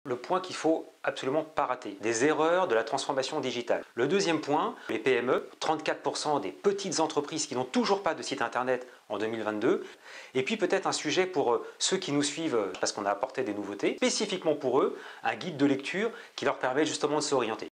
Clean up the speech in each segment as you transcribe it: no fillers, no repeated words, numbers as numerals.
le point qu'il faut absolument pas rater, des erreurs de la transformation digitale. Le deuxième point, les PME, 34% des petites entreprises qui n'ont toujours pas de site internet en 2022. Et puis peut-être un sujet pour ceux qui nous suivent, parce qu'on a apporté des nouveautés, spécifiquement pour eux, un guide de lecture qui leur permet justement de s'orienter.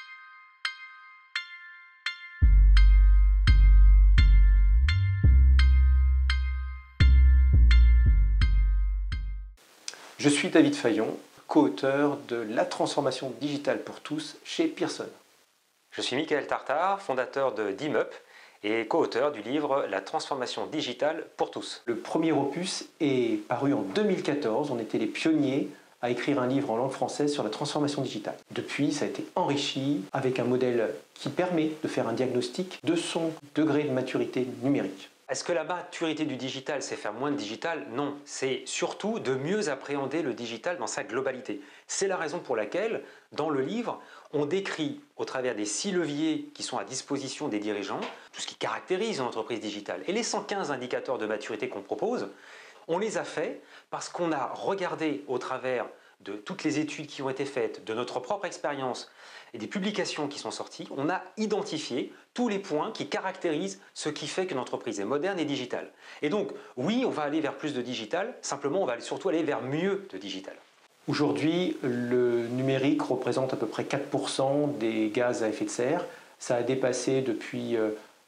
Je suis David Fayon, co-auteur de La transformation digitale pour tous chez Pearson. Je suis Michael Tartare, fondateur de DIMUP et co-auteur du livre La transformation digitale pour tous. Le premier opus est paru en 2014, on était les pionniers à écrire un livre en langue française sur la transformation digitale. Depuis, ça a été enrichi avec un modèle qui permet de faire un diagnostic de son degré de maturité numérique. Est-ce que la maturité du digital, c'est faire moins de digital? Non, c'est surtout de mieux appréhender le digital dans sa globalité. C'est la raison pour laquelle, dans le livre, on décrit, au travers des 6 leviers qui sont à disposition des dirigeants, tout ce qui caractérise une entreprise digitale. Et les 115 indicateurs de maturité qu'on propose, on les a faits parce qu'on a regardé au travers de toutes les études qui ont été faites, de notre propre expérience et des publications qui sont sorties, on a identifié tous les points qui caractérisent ce qui fait qu'une entreprise est moderne et digitale. Et donc, oui, on va aller vers plus de digital, simplement on va surtout aller vers mieux de digital. Aujourd'hui, le numérique représente à peu près 4% des gaz à effet de serre. Ça a dépassé depuis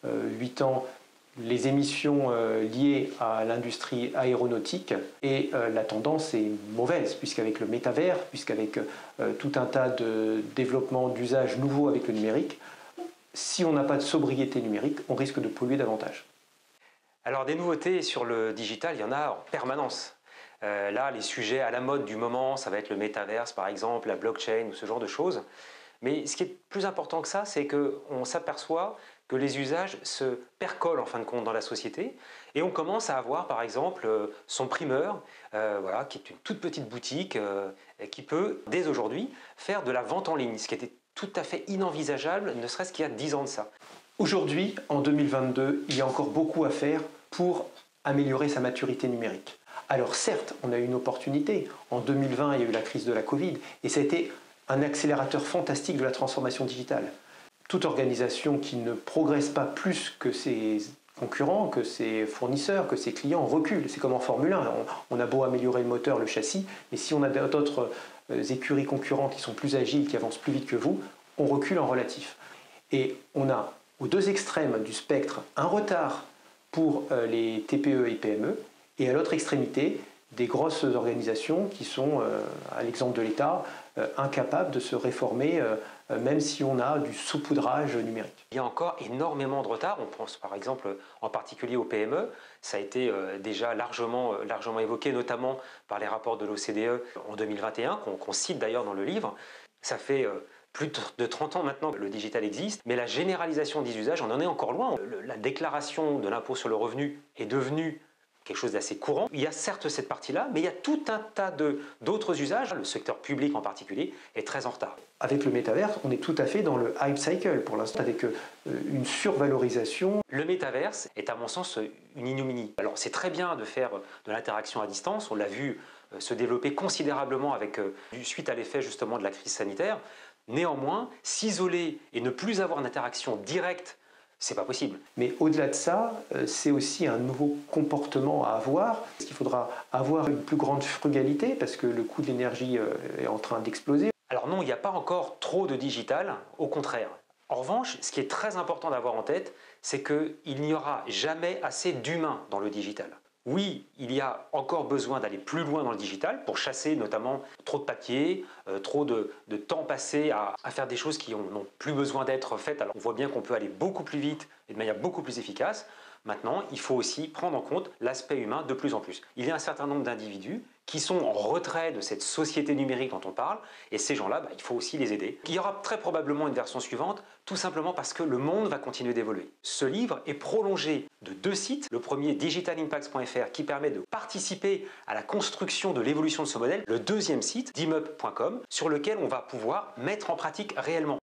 8 ans les émissions liées à l'industrie aéronautique et la tendance est mauvaise puisqu'avec le métavers, puisqu'avec tout un tas de développements d'usages nouveaux avec le numérique, si on n'a pas de sobriété numérique, on risque de polluer davantage. Alors des nouveautés sur le digital, il y en a en permanence. Là, les sujets à la mode du moment, ça va être le métaverse par exemple, la blockchain ou ce genre de choses. Mais ce qui est plus important que ça, c'est qu'on s'aperçoit que les usages se percolent en fin de compte dans la société et on commence à avoir par exemple son primeur, voilà, qui est une toute petite boutique qui peut dès aujourd'hui faire de la vente en ligne, ce qui était tout à fait inenvisageable, ne serait-ce qu'il y a 10 ans de ça. Aujourd'hui, en 2022, il y a encore beaucoup à faire pour améliorer sa maturité numérique. Alors certes, on a eu une opportunité. En 2020, il y a eu la crise de la Covid et ça a été un accélérateur fantastique de la transformation digitale. Toute organisation qui ne progresse pas plus que ses concurrents, que ses fournisseurs, que ses clients recule. C'est comme en Formule 1, on a beau améliorer le moteur, le châssis, mais si on a d'autres écuries concurrents qui sont plus agiles, qui avancent plus vite que vous, on recule en relatif. Et on a aux deux extrêmes du spectre un retard pour les TPE et PME, et à l'autre extrémité, des grosses organisations qui sont, à l'exemple de l'État, incapables de se réformer, même si on a du saupoudrage numérique. Il y a encore énormément de retard, on pense par exemple en particulier aux PME, ça a été déjà largement évoqué, notamment par les rapports de l'OCDE en 2021, qu'on cite d'ailleurs dans le livre. Ça fait plus de 30 ans maintenant que le digital existe, mais la généralisation des usages, on en est encore loin. La déclaration de l'impôt sur le revenu est devenue quelque chose d'assez courant. Il y a certes cette partie-là, mais il y a tout un tas d'autres usages. Le secteur public en particulier est très en retard. Avec le métaverse, on est tout à fait dans le hype cycle pour l'instant, avec une survalorisation. Le métaverse est à mon sens une ignominie. Alors c'est très bien de faire de l'interaction à distance, on l'a vu se développer considérablement suite à l'effet justement de la crise sanitaire. Néanmoins, s'isoler et ne plus avoir d'interaction directe, c'est pas possible. Mais au-delà de ça, c'est aussi un nouveau comportement à avoir. Il faudra avoir une plus grande frugalité parce que le coût de l'énergie est en train d'exploser. Alors non, il n'y a pas encore trop de digital, au contraire. En revanche, ce qui est très important d'avoir en tête, c'est qu'il n'y aura jamais assez d'humains dans le digital. Oui, il y a encore besoin d'aller plus loin dans le digital pour chasser notamment trop de papier, trop de temps passé à faire des choses qui n'ont plus besoin d'être faites. Alors on voit bien qu'on peut aller beaucoup plus vite et de manière beaucoup plus efficace. Maintenant, il faut aussi prendre en compte l'aspect humain de plus en plus. Il y a un certain nombre d'individus qui sont en retrait de cette société numérique dont on parle, et ces gens-là, il faut aussi les aider. Il y aura très probablement une version suivante, tout simplement parce que le monde va continuer d'évoluer. Ce livre est prolongé de 2 sites. Le premier, digitalimpacts.fr, qui permet de participer à la construction de l'évolution de ce modèle. Le deuxième site, dimup.com, sur lequel on va pouvoir mettre en pratique réellement.